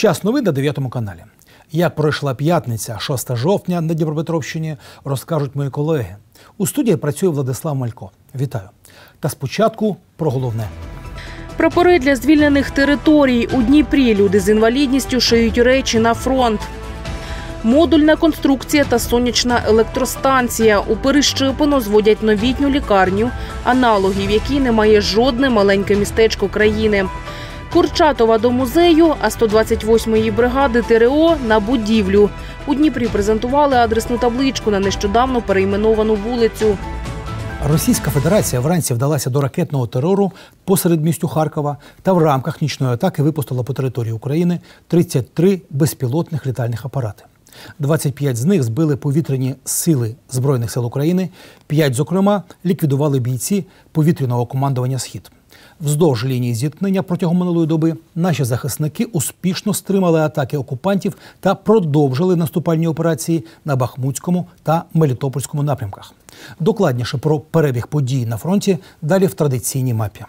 Час новин на 9 каналі. Як пройшла п'ятниця, 6 жовтня на Дніпропетровщині, розкажуть мої колеги. У студії працює Владислав Малько. Вітаю. Та спочатку про головне. Прапори для звільнених територій. У Дніпрі люди з інвалідністю шиють речі на фронт. Модульна конструкція та сонячна електростанція. У Перещепино зводять новітню лікарню, аналогів якій немає жодне маленьке містечко країни. Курчатова до музею, а 128-ї бригади ТРО на будівлю. У Дніпрі презентували адресну табличку на нещодавно перейменовану вулицю. Російська Федерація вранці вдалася до ракетного терору посеред місту Харкова та в рамках нічної атаки випустила по території України 33 безпілотних літальних апарати. 25 з них збили повітряні сили Збройних сил України, 5, зокрема, ліквідували бійці повітряного командування «Схід». Вздовж лінії зіткнення протягом минулої доби наші захисники успішно стримали атаки окупантів та продовжили наступальні операції на Бахмутському та Мелітопольському напрямках. Докладніше про перебіг подій на фронті далі в традиційній мапі.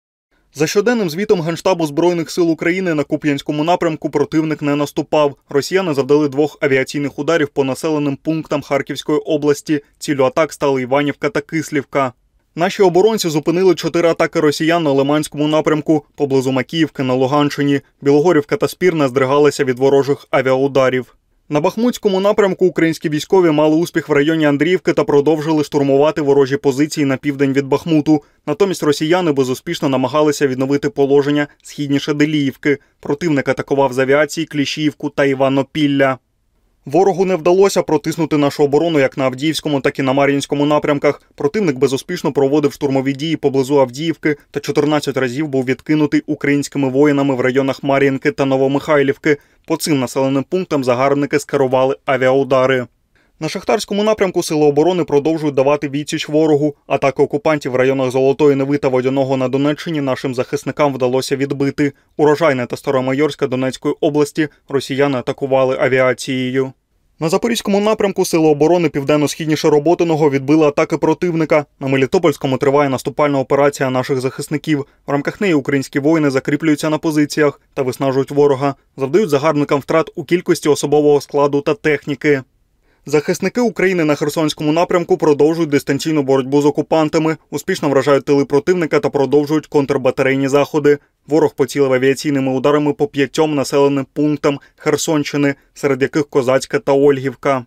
За щоденним звітом Генштабу Збройних сил України на Куп'янському напрямку противник не наступав. Росіяни завдали 2 авіаційних ударів по населеним пунктам Харківської області. Ціллю атак стали Іванівка та Кислівка. Наші оборонці зупинили 4 атаки росіян на Лиманському напрямку, поблизу Макіївки на Луганщині. Білогорівка та Спірне здригалися від ворожих авіаударів. На Бахмутському напрямку українські військові мали успіх в районі Андріївки та продовжили штурмувати ворожі позиції на південь від Бахмуту. Натомість росіяни безуспішно намагалися відновити положення східніше Деліївки. Противник атакував з авіації Кліщіївку та Іванопілля. Ворогу не вдалося протиснути нашу оборону як на Авдіївському, так і на Мар'їнському напрямках. Противник безуспішно проводив штурмові дії поблизу Авдіївки та 14 разів був відкинутий українськими воїнами в районах Мар'їнки та Новомихайлівки. По цим населеним пунктам загарбники скерували авіаудари. На Шахтарському напрямку сили оборони продовжують давати відсіч ворогу. Атаки окупантів в районах Золотої Неви та Водяного на Донеччині нашим захисникам вдалося відбити. Урожайне та Старомайорська Донецької області росіяни атакували авіацією. На Запорізькому напрямку сили оборони південно-східніше Роботиного відбили атаки противника. На Мелітопольському триває наступальна операція наших захисників. В рамках неї українські воїни закріплюються на позиціях та виснажують ворога. Завдають загарбникам втрат у кількості особового складу та техніки. Захисники України на Херсонському напрямку продовжують дистанційну боротьбу з окупантами, успішно вражають тили противника та продовжують контрбатарейні заходи. Ворог поцілив авіаційними ударами по 5 населеним пунктам Херсонщини, серед яких Козацька та Ольгівка.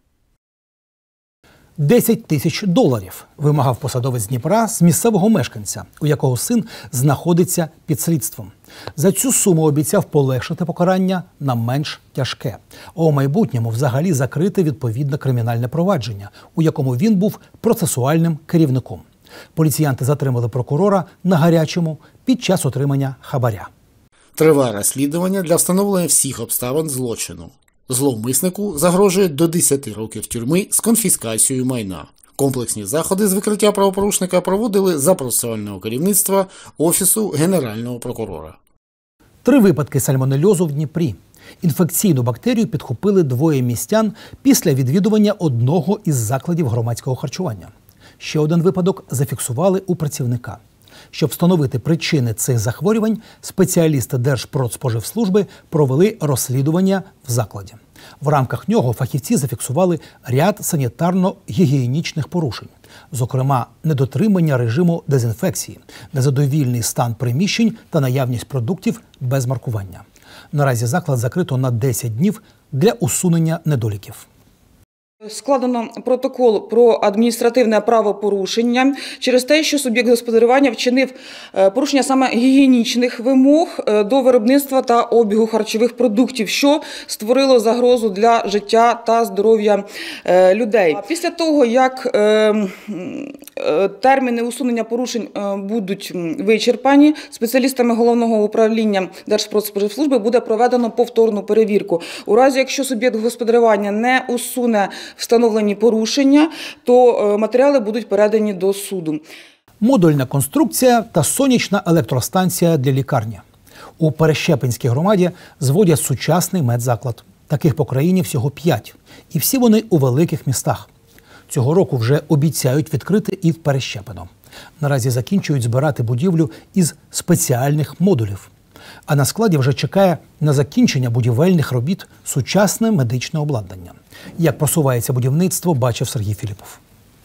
$10 тисяч вимагав посадовець Дніпра з місцевого мешканця, у якого син знаходиться під слідством. За цю суму обіцяв полегшити покарання на менш тяжке, а у майбутньому взагалі закрити відповідне кримінальне провадження, у якому він був процесуальним керівником. Поліціянти затримали прокурора на гарячому під час отримання хабаря. Триває розслідування для встановлення всіх обставин злочину. Зловмиснику загрожує до 10 років тюрми з конфіскацією майна. Комплексні заходи з викриття правопорушника проводили за процесуального керівництва Офісу Генерального прокурора. 3 випадки сальмонельозу в Дніпрі. Інфекційну бактерію підхопили 2 містян після відвідування одного із закладів громадського харчування. Ще один випадок зафіксували у працівника. Щоб встановити причини цих захворювань, спеціалісти Держпродспоживслужби провели розслідування в закладі. В рамках нього фахівці зафіксували ряд санітарно-гігієнічних порушень. Зокрема, недотримання режиму дезінфекції, незадовільний стан приміщень та наявність продуктів без маркування. Наразі заклад закрито на 10 днів для усунення недоліків. Складено протокол про адміністративне правопорушення через те, що суб'єкт господарювання вчинив порушення саме гігієнічних вимог до виробництва та обігу харчових продуктів, що створило загрозу для життя та здоров'я людей. Після того, як терміни усунення порушень будуть вичерпані, спеціалістами Головного управління Держпродспоживслужби буде проведено повторну перевірку. У разі, якщо суб'єкт господарювання не усуне встановлені порушення, то матеріали будуть передані до суду. Модульна конструкція та сонячна електростанція для лікарні. У Перещепинській громаді зводять сучасний медзаклад. Таких по країні всього 5. І всі вони у великих містах. Цього року вже обіцяють відкрити і в Перещепино. Наразі закінчують збирати будівлю із спеціальних модулів. А на складі вже чекає на закінчення будівельних робіт сучасне медичне обладнання. Як просувається будівництво, бачив Сергій Філіпов.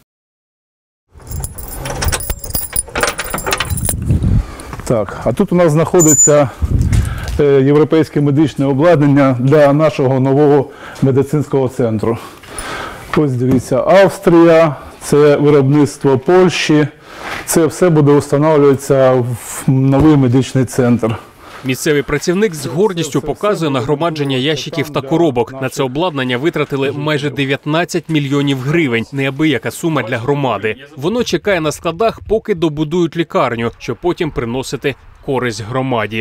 Так, а тут у нас знаходиться європейське медичне обладнання для нашого нового медицинського центру. Ось дивіться, Австрія, це виробництво Польщі. Це все буде встановлюватися в новий медичний центр. Місцевий працівник з гордістю показує нагромадження ящиків та коробок. На це обладнання витратили майже 19 мільйонів гривень. Неабияка сума для громади. Воно чекає на складах, поки добудують лікарню, щоб потім приносити користь громаді.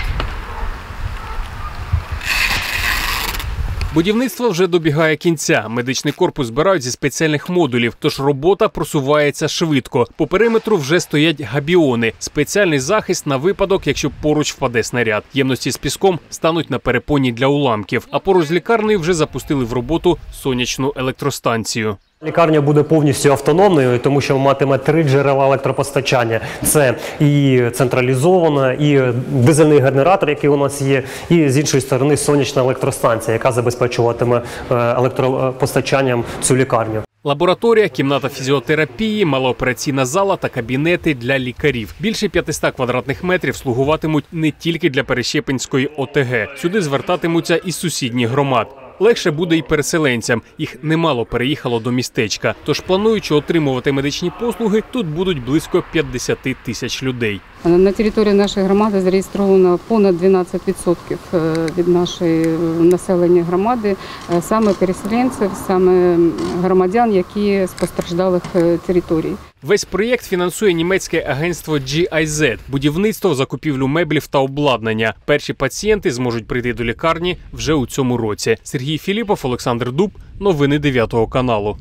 Будівництво вже добігає кінця. Медичний корпус збирають зі спеціальних модулів, тож робота просувається швидко. По периметру вже стоять габіони – спеціальний захист на випадок, якщо поруч впаде снаряд. Ємності з піском стануть на перепоні для уламків. А поруч з лікарнею вже запустили в роботу сонячну електростанцію. Лікарня буде повністю автономною, тому що матиме 3 джерела електропостачання. Це і централізована, і дизельний генератор, який у нас є, і з іншої сторони сонячна електростанція, яка забезпечуватиме електропостачанням цю лікарню. Лабораторія, кімната фізіотерапії, малоопераційна зала та кабінети для лікарів. Більше 500 квадратних метрів слугуватимуть не тільки для Перещепинської ОТГ. Сюди звертатимуться із сусідніх громад. Легше буде і переселенцям. Їх немало переїхало до містечка. Тож плануючи отримувати медичні послуги, тут будуть близько 50 тисяч людей. На території нашої громади зареєстровано понад 12% від нашої населення громади, саме переселенців, саме громадян, які з постраждалих територій. Весь проєкт фінансує німецьке агентство GIZ – будівництво, закупівлю меблів та обладнання. Перші пацієнти зможуть прийти до лікарні вже у цьому році. Сергій Філіпов, Олександр Дуб. Новини 9 каналу.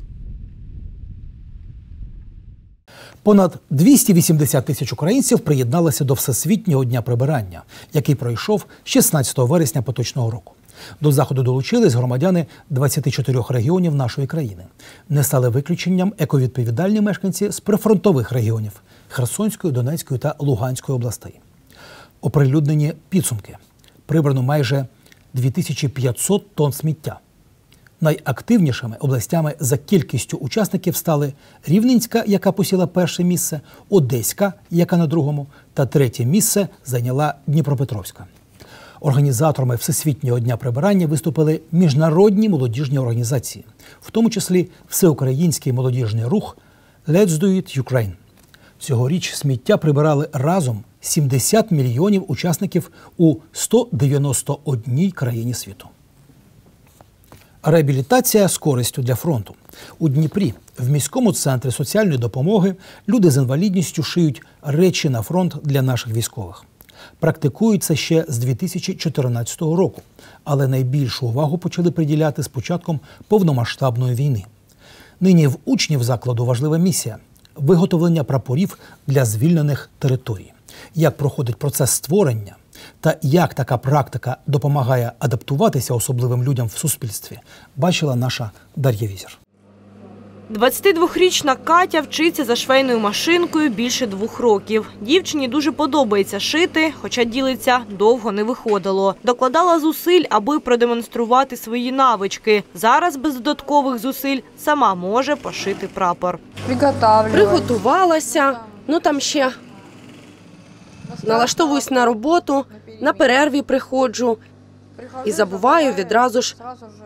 Понад 280 тисяч українців приєдналися до Всесвітнього дня прибирання, який пройшов 16 вересня поточного року. До заходу долучились громадяни 24 регіонів нашої країни. Не стали виключенням ековідповідальні мешканці з прифронтових регіонів – Херсонської, Донецької та Луганської областей. Оприлюднені підсумки. Прибрано майже 2500 тонн сміття. Найактивнішими областями за кількістю учасників стали Рівненська, яка посіла перше місце, Одеська, яка на другому, та третє місце зайняла Дніпропетровська. Організаторами Всесвітнього дня прибирання виступили міжнародні молодіжні організації, в тому числі всеукраїнський молодіжний рух «Let's do it Ukraine». Цьогоріч сміття прибирали разом 70 мільйонів учасників у 191 країні світу. Реабілітація з користю для фронту. У Дніпрі, в міському центрі соціальної допомоги, люди з інвалідністю шиють речі на фронт для наших військових. Практикують це ще з 2014 року, але найбільшу увагу почали приділяти з початком повномасштабної війни. Нині в учнів закладу важлива місія – виготовлення прапорів для звільнених територій. Як проходить процес створення та як така практика допомагає адаптуватися особливим людям в суспільстві, бачила наша Дар'я Візір. 22-річна Катя вчиться за швейною машинкою більше 2 років. Дівчині дуже подобається шити, хоча ділиться, довго не виходило. Докладала зусиль, аби продемонструвати свої навички. Зараз без додаткових зусиль сама може пошити прапор. Приготувалася, там ще налаштовуюсь на роботу, на перерві приходжу і забуваю відразу ж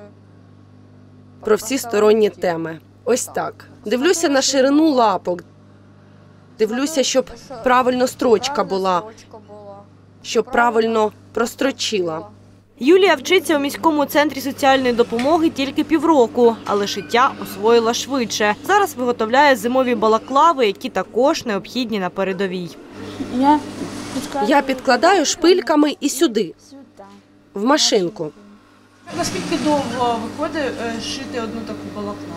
про всі сторонні теми. Ось так. Дивлюся на ширину лапок, дивлюся, щоб правильно строчка була, щоб правильно прострочила. Юлія вчиться у міському центрі соціальної допомоги тільки півроку, але шиття освоїла швидше. Зараз виготовляє зимові балаклави, які також необхідні на передовій. Я підкладаю шпильками і сюди, в машинку. Наскільки довго виходить шити одну таку балаклаву?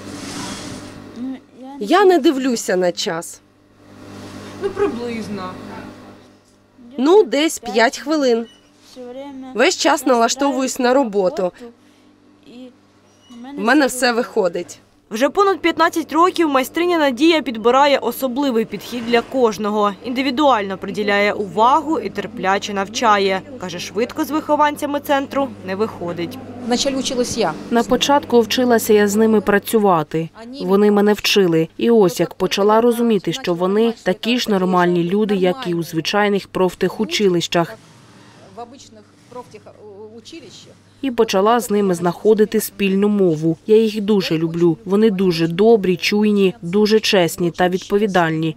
Я не дивлюся на час. Приблизно. Десь 5 хвилин. Весь час налаштовуюсь на роботу. В мене все виходить. Вже понад 15 років майстриня Надія підбирає особливий підхід для кожного. Індивідуально приділяє увагу і терпляче навчає. Каже, швидко з вихованцями центру не виходить. Вначале училась я. На початку вчилася я з ними працювати. Вони мене вчили. І ось як почала розуміти, що вони такі ж нормальні люди, як і у звичайних профтехучилищах. В обычных профтехучилищах. І почала з ними знаходити спільну мову. Я їх дуже люблю. Вони дуже добрі, чуйні, дуже чесні та відповідальні.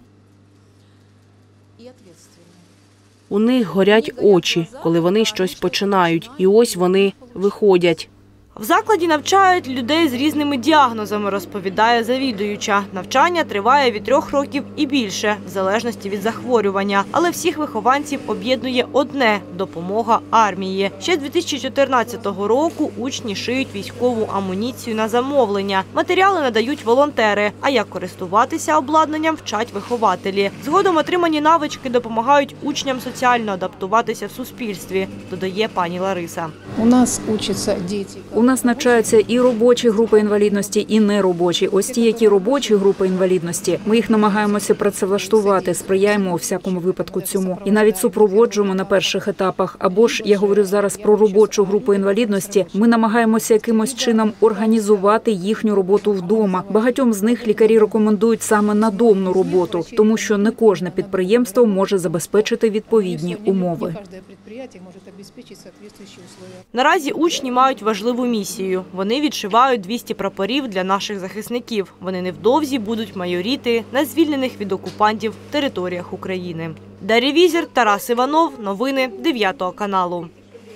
У них горять очі, коли вони щось починають. І ось вони виходять. В закладі навчають людей з різними діагнозами, розповідає завідуюча. Навчання триває від 3 років і більше, в залежності від захворювання. Але всіх вихованців об'єднує одне – допомога армії. Ще з 2014 року учні шиють військову амуніцію на замовлення. Матеріали надають волонтери, а як користуватися обладнанням вчать вихователі. Згодом отримані навички допомагають учням соціально адаптуватися в суспільстві, додає пані Лариса. У нас учатся діти. У нас навчаються і робочі групи інвалідності, і неробочі. Ось ті, які робочі групи інвалідності, ми їх намагаємося працевлаштувати, сприяємо у всякому випадку цьому. І навіть супроводжуємо на перших етапах. Або ж, я говорю зараз про робочу групу інвалідності, ми намагаємося якимось чином організувати їхню роботу вдома. Багатьом з них лікарі рекомендують саме надомну роботу, тому що не кожне підприємство може забезпечити відповідні умови. Наразі учні мають важливу місію. Вони відшивають 200 прапорів для наших захисників. Вони невдовзі будуть майоріти на звільнених від окупантів територіях України. Дар'я Візір, Тарас Іванов. Новини 9 каналу.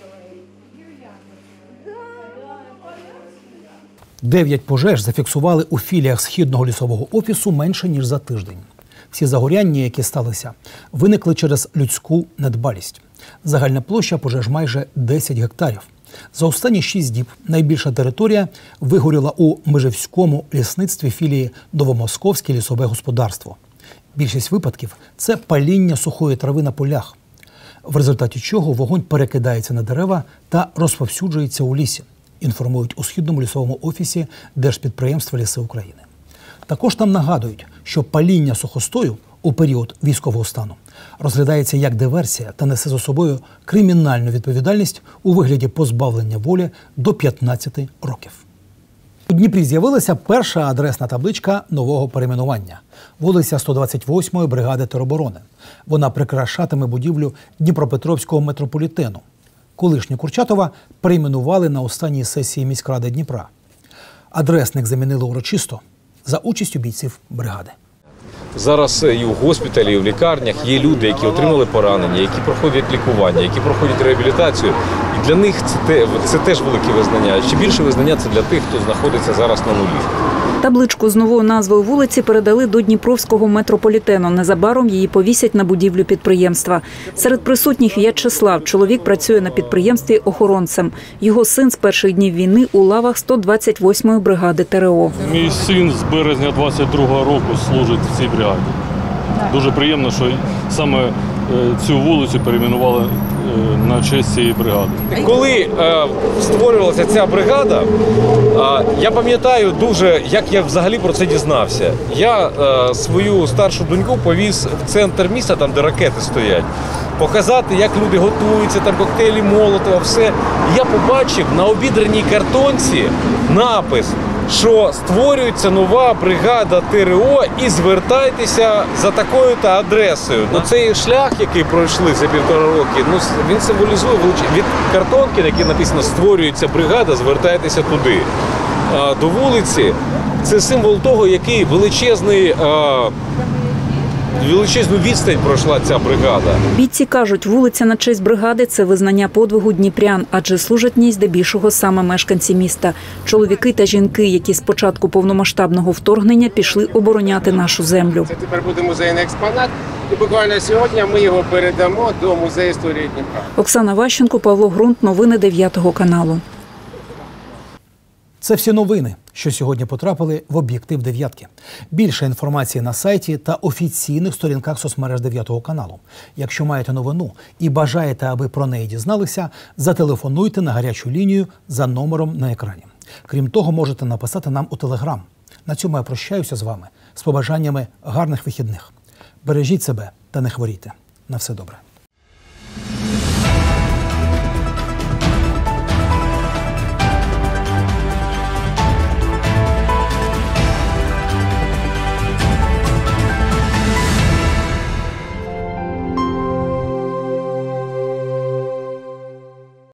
9 пожеж зафіксували у філіях Східного лісового офісу менше, ніж за тиждень. Всі загоряння, які сталися, виникли через людську недбалість. Загальна площа пожеж майже 10 гектарів. За останні 6 діб найбільша територія вигоріла у Межівському лісництві філії Новомосковське лісове господарство. Більшість випадків – це паління сухої трави на полях, в результаті чого вогонь перекидається на дерева та розповсюджується у лісі, інформують у Східному лісовому офісі Держпідприємства «Ліси України». Також там нагадують, що паління сухостою у період військового стану розглядається як диверсія та несе за собою кримінальну відповідальність у вигляді позбавлення волі до 15 років. У Дніпрі з'явилася перша адресна табличка нового перейменування – вулиця 128-ї бригади тероборони. Вона прикрашатиме будівлю Дніпропетровського метрополітену. Колишню Курчатова перейменували на останній сесії міськради Дніпра. Адресник замінили урочисто за участю бійців бригади. Зараз і у госпіталі, і в лікарнях є люди, які отримали поранення, які проходять лікування, які проходять реабілітацію. І для них це теж велике визнання. Ще більше визнання – це для тих, хто знаходиться зараз на нулі. Табличку з новою назвою вулиці передали до Дніпровського метрополітену. Незабаром її повісять на будівлю підприємства. Серед присутніх В'ячеслав. Чоловік працює на підприємстві охоронцем. Його син з перших днів війни у лавах 128-ї бригади ТРО. Мій син з березня 22-го року служить в цій бригаді. Дуже приємно, що саме цю вулицю перейменували на честь цієї бригади. Коли створювалася ця бригада, я пам'ятаю дуже, як я взагалі про це дізнався. Я свою старшу доньку повіз в центр міста, там де ракети стоять, показати, як люди готуються, там коктейлі Молотова, все. І я побачив на обідраній картонці напис, що створюється нова бригада ТРО і звертайтеся за такою-то адресою. Цей шлях, який пройшли за 1,5 роки, він символізує від картонки, на якій написано «Створюється бригада, звертайтеся туди». До вулиці це символ того, який величезну відстань пройшла ця бригада. Бійці кажуть, вулиця на честь бригади – це визнання подвигу дніпрян, адже служать в ній здебільшого саме мешканці міста. Чоловіки та жінки, які з початку повномасштабного вторгнення пішли обороняти нашу землю. Це тепер буде музейний експонат, і буквально сьогодні ми його передамо до Музею історії Дніпра. Оксана Ващенко, Павло Грунт. Новини 9 каналу. Це всі новини, що сьогодні потрапили в об'єктив «Дев'ятки». Більше інформації на сайті та офіційних сторінках соцмереж 9 каналу. Якщо маєте новину і бажаєте, аби про неї дізналися, зателефонуйте на гарячу лінію за номером на екрані. Крім того, можете написати нам у Телеграм. На цьому я прощаюся з вами з побажаннями гарних вихідних. Бережіть себе та не хворійте. На все добре.